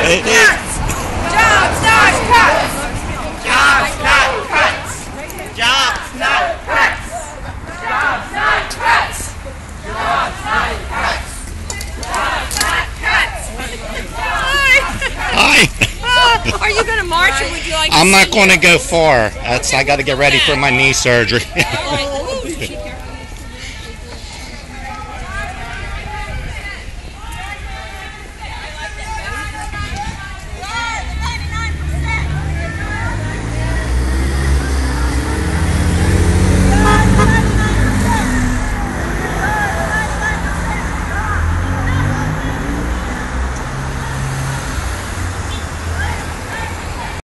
It is. Jobs, not cuts. Jobs, not cuts. Jobs, not cuts. Jobs, not cuts. Jobs, not cuts. Jobs, not cuts. Hi. Are you going to march or would you like to I'm not sing? going to go far. I got to get ready for my knee surgery. Oh,